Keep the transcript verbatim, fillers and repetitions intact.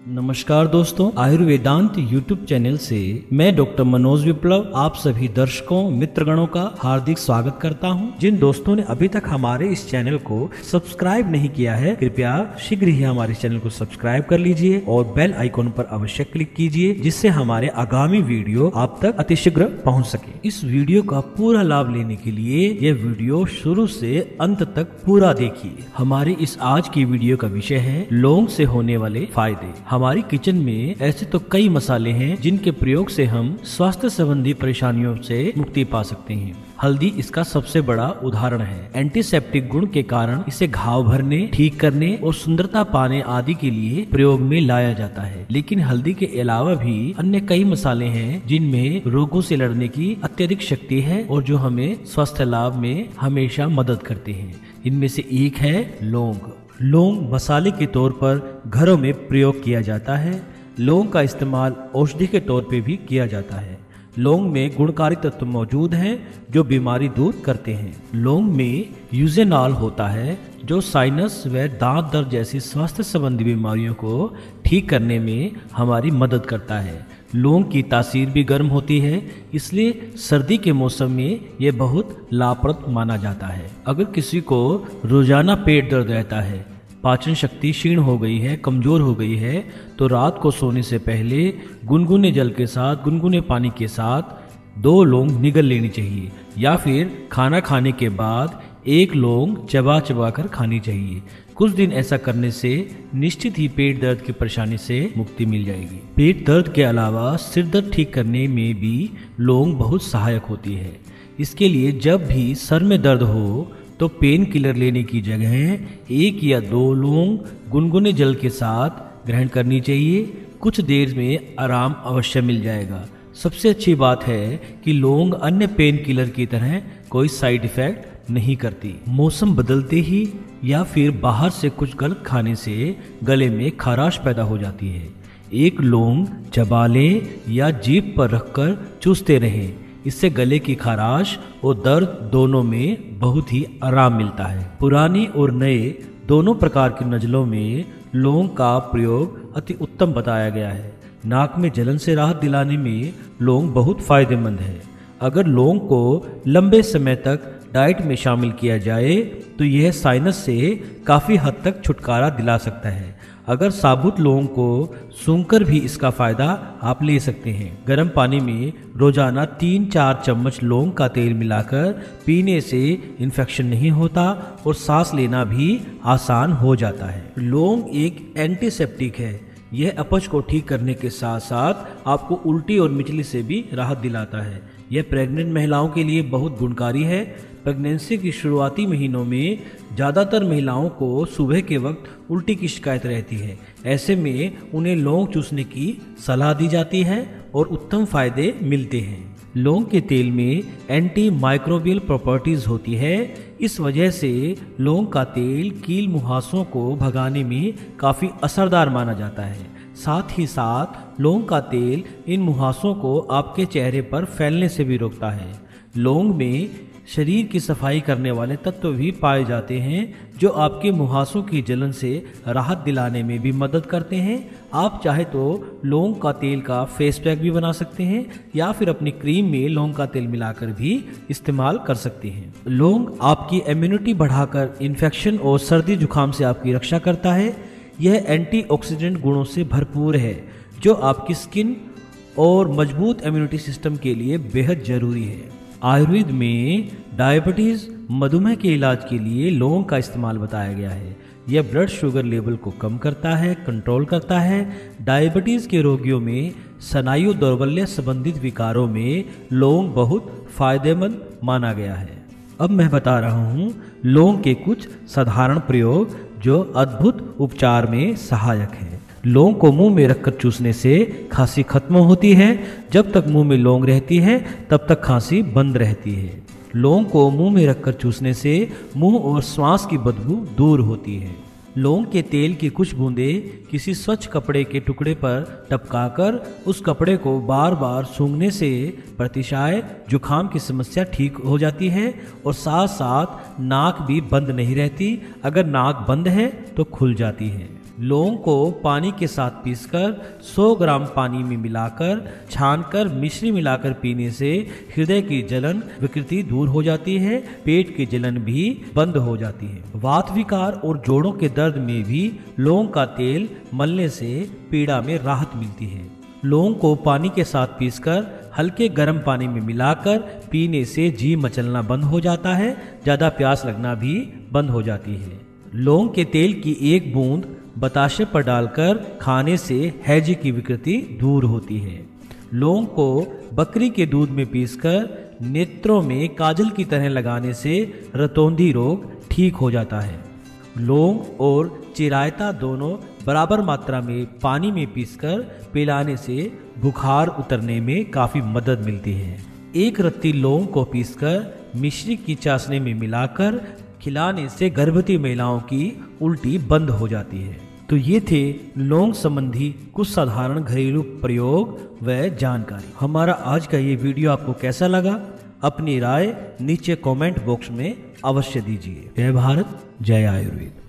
नमस्कार दोस्तों, आयुर्वेदांत YouTube channel से मैं डॉक्टर मनोज विप्लव आप सभी दर्शकों मित्रगणों का हार्दिक स्वागत करता हूं। जिन दोस्तों ने अभी तक हमारे इस चैनल को सब्सक्राइब नहीं किया है, कृपया शीघ्र ही हमारे चैनल को सब्सक्राइब कर लीजिए और बेल आइकॉन पर अवश्य क्लिक कीजिए, जिससे हमारे आगामी वीडियो आप तक अतिशीघ्र पहुँच सके। इस वीडियो का पूरा लाभ लेने के लिए यह वीडियो शुरू से अंत तक पूरा देखिए। हमारी इस आज की वीडियो का विषय है लौंग से होने वाले फायदे। हमारी किचन में ऐसे तो कई मसाले हैं जिनके प्रयोग से हम स्वास्थ्य संबंधी परेशानियों से मुक्ति पा सकते हैं। हल्दी इसका सबसे बड़ा उदाहरण है। एंटीसेप्टिक गुण के कारण इसे घाव भरने, ठीक करने और सुंदरता पाने आदि के लिए प्रयोग में लाया जाता है। लेकिन हल्दी के अलावा भी अन्य कई मसाले हैं जिनमें रोगों से लड़ने की अत्यधिक शक्ति है और जो हमें स्वास्थ्य लाभ में हमेशा मदद करते हैं। इनमें से एक है लौंग। लौंग मसाले के तौर पर घरों में प्रयोग किया जाता है। लौंग का इस्तेमाल औषधि के तौर पे भी किया जाता है। लौंग में गुणकारी तत्व मौजूद हैं जो बीमारी दूर करते हैं। लौंग में यूजेनॉल होता है जो साइनस व दांत दर्द जैसी स्वास्थ्य संबंधी बीमारियों को ठीक करने में हमारी मदद करता है। लौंग की तासीर भी गर्म होती है, इसलिए सर्दी के मौसम में यह बहुत लाभप्रद माना जाता है। अगर किसी को रोजाना पेट दर्द रहता है, पाचन शक्ति क्षीण हो गई है, कमजोर हो गई है, तो रात को सोने से पहले गुनगुने जल के साथ, गुनगुने पानी के साथ दो लौंग निगल लेनी चाहिए, या फिर खाना खाने के बाद एक लौंग चबा चबा कर खानी चाहिए। कुछ दिन ऐसा करने से निश्चित ही पेट दर्द की परेशानी से मुक्ति मिल जाएगी। पेट दर्द के अलावा सिर दर्द ठीक करने में भी लौंग बहुत सहायक होती है। इसके लिए जब भी सर में दर्द हो तो पेन किलर लेने की जगह एक या दो लौंग गुनगुने जल के साथ ग्रहण करनी चाहिए। कुछ देर में आराम अवश्य मिल जाएगा। सबसे अच्छी बात है कि लौंग अन्य पेन किलर की तरह कोई साइड इफेक्ट नहीं करती। मौसम बदलते ही या फिर बाहर से कुछ गलत खाने से गले में खराश पैदा हो जाती है। एक लौंग चबा लें या जीभ पर रखकर चूसते रहें। इससे गले की खराश और दर्द दोनों में बहुत ही आराम मिलता है। पुराने और नए दोनों प्रकार की नज़लों में लौंग का प्रयोग अति उत्तम बताया गया है। नाक में जलन से राहत दिलाने में लौंग बहुत फायदेमंद है। अगर लौंग को लंबे समय तक डाइट में शामिल किया जाए तो यह साइनस से काफ़ी हद तक छुटकारा दिला सकता है। अगर साबुत लौंग को सूंघकर भी इसका फ़ायदा आप ले सकते हैं। गर्म पानी में रोजाना तीन चार चम्मच लौंग का तेल मिलाकर पीने से इन्फेक्शन नहीं होता और सांस लेना भी आसान हो जाता है। लौंग एक एंटीसेप्टिक है। यह अपच को ठीक करने के साथ साथ आपको उल्टी और मिचली से भी राहत दिलाता है। यह प्रेग्नेंट महिलाओं के लिए बहुत गुणकारी है। प्रेगनेंसी की शुरुआती महीनों में ज़्यादातर महिलाओं को सुबह के वक्त उल्टी की शिकायत रहती है। ऐसे में उन्हें लौंग चूसने की सलाह दी जाती है और उत्तम फायदे मिलते हैं। लौंग के तेल में एंटी माइक्रोबियल प्रॉपर्टीज होती है। इस वजह से लौंग का तेल कील मुहासों को भगाने में काफ़ी असरदार माना जाता है। साथ ही साथ लौंग का तेल इन मुहासों को आपके चेहरे पर फैलने से भी रोकता है। लौंग में शरीर की सफाई करने वाले तत्व भी पाए जाते हैं जो आपके मुहासों की जलन से राहत दिलाने में भी मदद करते हैं। आप चाहे तो लौंग का तेल का फेस पैक भी बना सकते हैं या फिर अपनी क्रीम में लौंग का तेल मिलाकर भी इस्तेमाल कर सकते हैं। लौंग आपकी इम्यूनिटी बढ़ाकर इन्फेक्शन और सर्दी जुकाम से आपकी रक्षा करता है। यह एंटीऑक्सीडेंट गुणों से भरपूर है जो आपकी स्किन और मजबूत इम्यूनिटी सिस्टम के लिए बेहद जरूरी है। आयुर्वेद में डायबिटीज़ मधुमेह के इलाज के लिए लौंग का इस्तेमाल बताया गया है। यह ब्लड शुगर लेवल को कम करता है, कंट्रोल करता है। डायबिटीज़ के रोगियों में स्नायु दौर्बल्य संबंधित विकारों में लौंग बहुत फायदेमंद माना गया है। अब मैं बता रहा हूँ लौंग के कुछ साधारण प्रयोग जो अद्भुत उपचार में सहायक है। लौंग को मुंह में रखकर चूसने से खांसी खत्म होती है। जब तक मुंह में लौंग रहती है तब तक खांसी बंद रहती है। लौंग को मुंह में रखकर चूसने से मुंह और श्वास की बदबू दूर होती है। लौंग के तेल की कुछ बूंदें किसी स्वच्छ कपड़े के टुकड़े पर टपकाकर उस कपड़े को बार बार सूंघने से प्रतिशाय जुखाम की समस्या ठीक हो जाती है और साथ साथ नाक भी बंद नहीं रहती। अगर नाक बंद है तो खुल जाती है। लौंग को पानी के साथ पीसकर सौ ग्राम पानी में मिलाकर छानकर मिश्री मिलाकर पीने से हृदय की जलन विकृति दूर हो जाती है, पेट की जलन भी बंद हो जाती है। वात विकार और जोड़ों के दर्द में भी लौंग का तेल मलने से पीड़ा में राहत मिलती है। लौंग को पानी के साथ पीसकर हल्के गर्म पानी में मिलाकर पीने से जी मचलना बंद हो जाता है, ज्यादा प्यास लगना भी बंद हो जाती है। लौंग के तेल की एक बूंद बताशे पर डालकर खाने से हैजे की विकृति दूर होती है। लौंग को बकरी के दूध में पीसकर नेत्रों में काजल की तरह लगाने से रतौंधी रोग ठीक हो जाता है। लौंग और चिरायता दोनों बराबर मात्रा में पानी में पीसकर पिलाने से बुखार उतरने में काफी मदद मिलती है। एक रत्ती लौंग को पीसकर मिश्री की चाशनी में मिलाकर खिलाने से गर्भवती महिलाओं की उल्टी बंद हो जाती है। तो ये थे लौंग संबंधी कुछ साधारण घरेलू प्रयोग व जानकारी। हमारा आज का ये वीडियो आपको कैसा लगा, अपनी राय नीचे कमेंट बॉक्स में अवश्य दीजिए। जय भारत, जय आयुर्वेद।